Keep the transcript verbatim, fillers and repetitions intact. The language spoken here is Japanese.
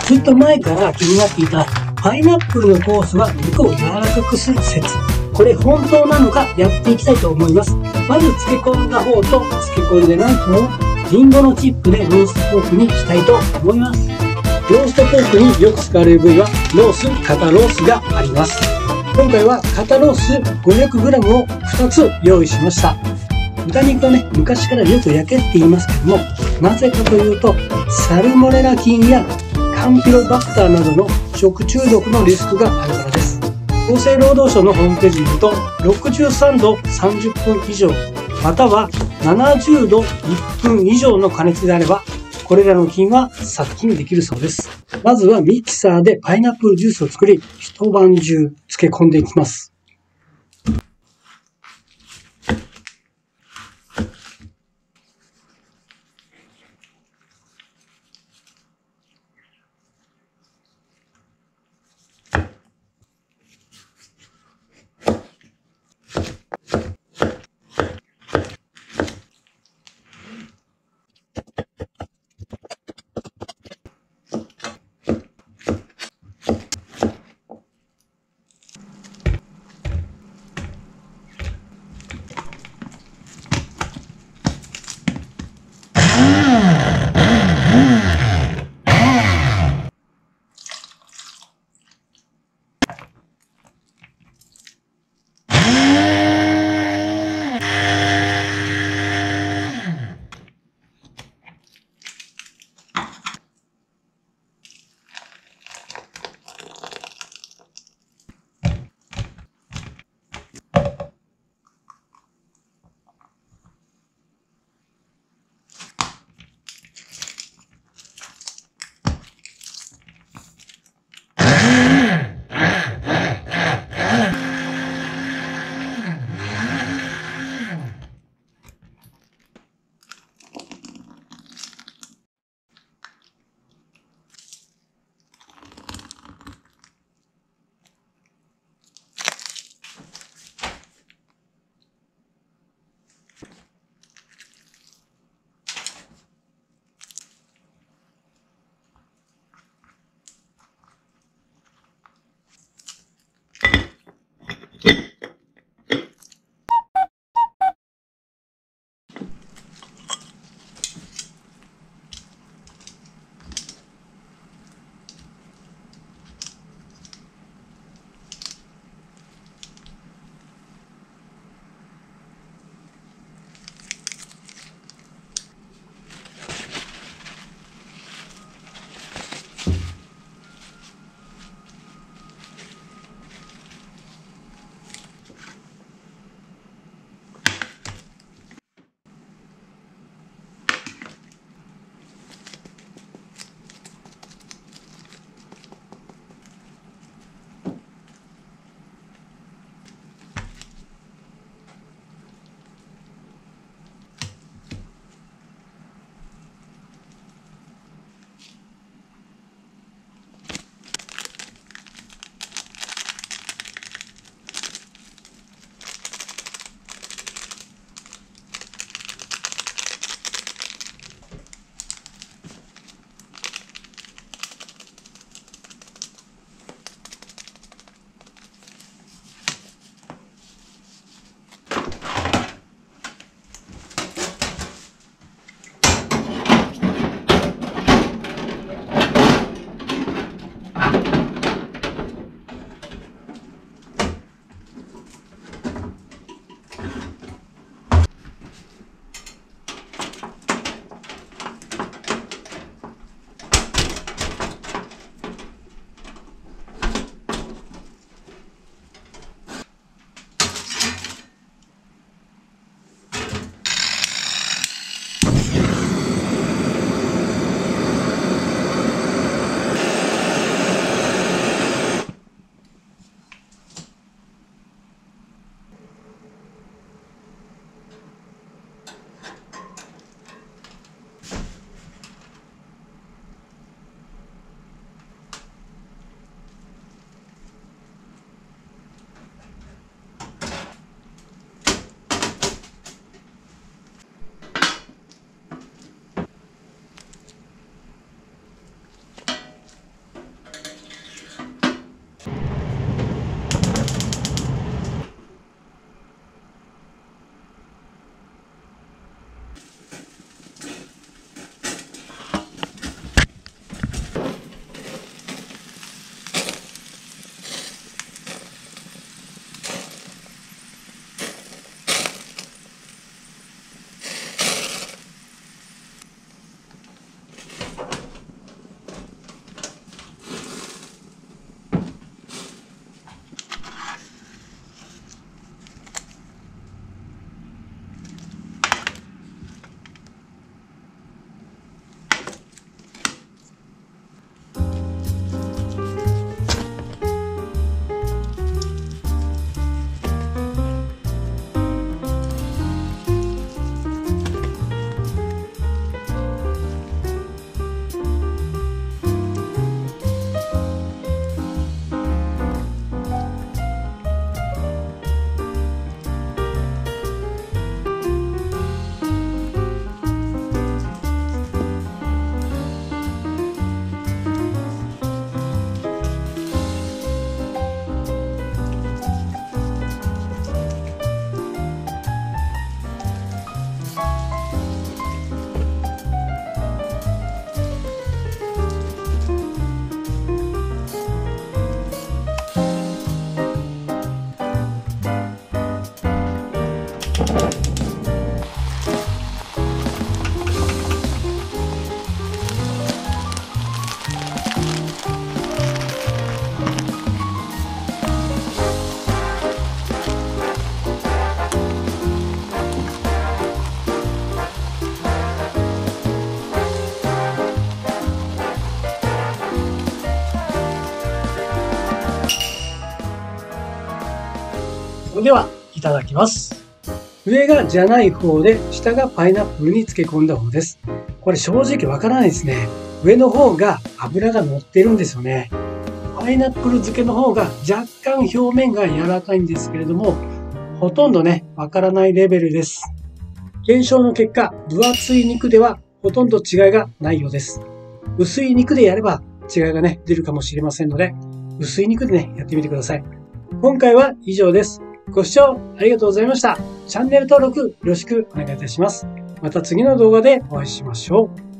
ずっと前から気になっていたパイナップルの酵素が肉を柔らかくする説。これ本当なのかやっていきたいと思います。まず漬け込んだ方と漬け込んでない方をリンゴのチップでローストポークにしたいと思います。ローストポークによく使われる部位はロース、肩ロースがあります。今回は肩ロース ごひゃくグラム をふたつ用意しました。豚肉はね、昔からよく焼けって言いますけども、なぜかというと、サルモネラ菌やカンピロバクターなどの食中毒のリスクがあるからです。厚生労働省のホームページによると、ろくじゅうさんどさんじゅっぷん以上、またはななじゅうどいっぷん以上の加熱であれば、これらの菌は殺菌できるそうです。まずはミキサーでパイナップルジュースを作り、一晩中漬け込んでいきます。 それでは、いただきます。上がじゃない方で、下がパイナップルに漬け込んだ方です。これ正直わからないですね。上の方が脂が乗ってるんですよね。パイナップル漬けの方が若干表面が柔らかいんですけれども、ほとんどね、わからないレベルです。検証の結果、分厚い肉ではほとんど違いがないようです。薄い肉でやれば違いがね、出るかもしれませんので、薄い肉でね、やってみてください。今回は以上です。ご視聴ありがとうございました。チャンネル登録よろしくお願いいたします。また次の動画でお会いしましょう。